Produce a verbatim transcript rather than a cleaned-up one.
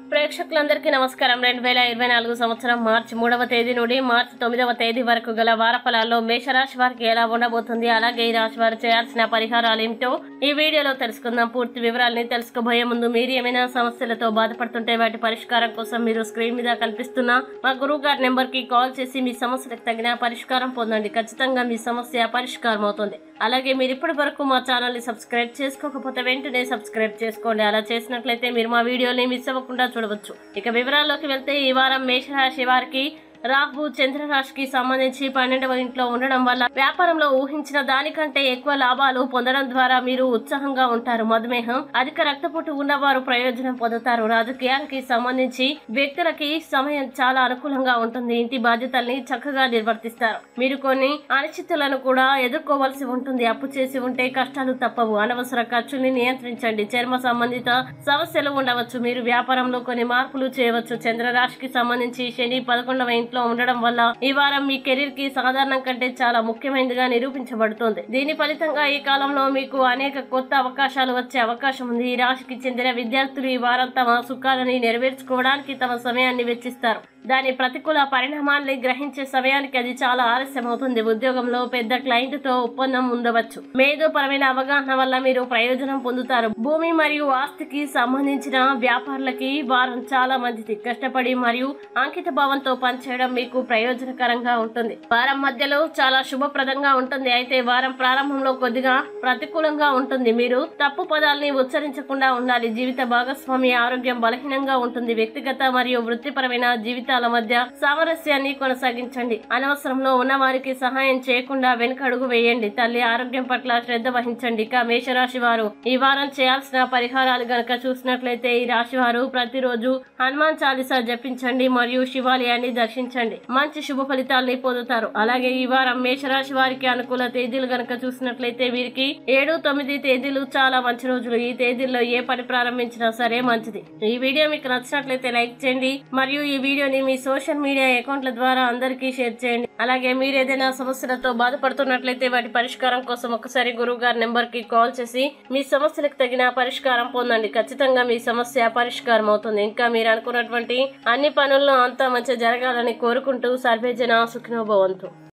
ప్రేక్షకులందరికీ నమస్కారం. రెండు వేల ఇరవై నాలుగు సంవత్సరం మార్చి మూడవ తేదీ నుండి మార్చి తొమ్మిదవ తేదీ వరకు గల వార ఫలాల్లో మేషరాశి వారికి ఎలా ఉండబోతుంది, అలాగే ఈ రాశి వారు చేయాల్సిన పరిహారాలు ఏమిటో ఈ వీడియోలో తెలుసుకుందాం. పూర్తి వివరాలని తెలుసుకోబోయే ముందు మీరు ఏమైనా సమస్యలతో బాధపడుతుంటే వాటి పరిష్కారం కోసం మీరు స్క్రీన్ మీద కనిపిస్తున్న మా గురువు గారి నెంబర్ కి కాల్ చేసి మీ సమస్యలకు తగిన పరిష్కారం పొందండి. ఖచ్చితంగా మీ సమస్య పరిష్కారం అవుతుంది. అలాగే మీరు ఇప్పటి వరకు మా ఛానల్ ని సబ్స్క్రైబ్ చేసుకోకపోతే వెంటనే సబ్స్క్రైబ్ చేసుకోండి. అలా చేసినట్లయితే మీరు మా వీడియోని మిస్ అవ్వకుండా చూడవచ్చు. ఇక వివరాల్లోకి వెళ్తే ఈ వారం మేషరాశి వారికి రాహు చంద్రరాశికి సంబంధించి పన్నెండవ ఇంట్లో ఉండడం వల్ల వ్యాపారంలో ఊహించిన దానికంటే ఎక్కువ లాభాలు పొందడం ద్వారా మీరు ఉత్సాహంగా ఉంటారు. మధుమేహం, అధిక రక్తపోటు ఉన్నవారు ప్రయోజనం పొందుతారు. రాజకీయాలకి సంబంధించి వ్యక్తులకి సమయం చాలా అనుకూలంగా ఉంటుంది. ఇంటి బాధ్యతల్ని చక్కగా నిర్వర్తిస్తారు. మీరు కొన్ని అనిశ్చితులను కూడా ఎదుర్కోవాల్సి ఉంటుంది. అప్పు చేసి ఉంటే కష్టాలు తప్పవు. అనవసర ఖర్చుల్ని నియంత్రించండి. చర్మ సంబంధిత సమస్యలు ఉండవచ్చు. మీరు వ్యాపారంలో కొన్ని మార్పులు చేయవచ్చు. చంద్రరాశికి సంబంధించి శని పదకొండవ ఇంట్లో ఉండడం వల్ల ఈ వారం మీ కెరీర్ కి సాధారణం కంటే చాలా ముఖ్యమైనదిగా నిరూపించబడుతుంది. దీని ఫలితంగా ఈ కాలంలో మీకు అనేక కొత్త అవకాశాలు వచ్చే అవకాశం ఉంది. ఈ రాశికి చెందిన విద్యార్థులు ఈ వారం తమ సుఖాలని నెరవేర్చుకోవడానికి తమ సమయాన్ని వెచ్చిస్తారు. దాని ప్రతికూల పరిణామాన్ని గ్రహించే సమయానికి అది చాలా ఆలస్యం అవుతుంది. ఉద్యోగంలో పెద్ద క్లయింట్ తో ఒప్పందం ఉండవచ్చు. మేధోపరమైన అవగాహన వల్ల మీరు ప్రయోజనం పొందుతారు. భూమి మరియు ఆస్తికి సంబంధించిన వ్యాపారులకి వారం చాలా మంచిది. కష్టపడి మరియు అంకిత భావంతో పనిచేయడం మీకు ప్రయోజనకరంగా ఉంటుంది. వారం మధ్యలో చాలా శుభప్రదంగా ఉంటుంది. అయితే వారం ప్రారంభంలో కొద్దిగా ప్రతికూలంగా ఉంటుంది. మీరు తప్పు పదాలని ఉచ్చరించకుండా ఉండాలి. జీవిత భాగస్వామి ఆరోగ్యం బలహీనంగా ఉంటుంది. వ్యక్తిగత మరియు వృత్తిపరమైన జీవితాల మధ్య సామరస్యాన్ని కొనసాగించండి. అనవసరంలో ఉన్న వారికి సహాయం చేయకుండా వెనుకడుగు వేయండి. తల్లి ఆరోగ్యం పట్ల శ్రద్ధ వహించండి. ఇక మేషరాశి వారు ఈ వారం చేయాల్సిన పరిహారాలు గనక చూసినట్లయితే ఈ రాశి వారు ప్రతిరోజు హనుమాన్ చాలీసా జపించండి మరియు శివాలయాన్ని దర్శించండి. మంచి శుభ ఫలితాలని పొందుతారు. అలాగే ఈ వారం మేషరాశి వారికి అనుకూల తేదీలు గనక చూసినట్లయితే వీరికి ఏడు తొమ్మిది తేదీలు చాలా మంచి రోజులు. ఈ తేదీల్లో ఏ పని ప్రారంభించినా సరే మంచిది. ఈ వీడియో మీకు నచ్చినట్లయితే లైక్ చేయండి మరియు ఈ వీడియోని మీ సోషల్ మీడియా అకౌంట్ల ద్వారా అందరికీ షేర్ చేయండి. అలాగే మీరు ఏదైనా సమస్యలతో బాధపడుతున్నట్లయితే వాటి పరిష్కారం కోసం ఒకసారి గురువు గారి నెంబర్ కి కాల్ చేసి మీ సమస్యలకు తగిన పరిష్కారం పొందండి. ఖచ్చితంగా మీ సమస్య పరిష్కారం అవుతుంది. ఇంకా మీరు అనుకున్నటువంటి అన్ని పనుల్లో అంతా మంచి జరగాలని కోరుకుంటూ సర్వేజన సుఖినో భవంతు.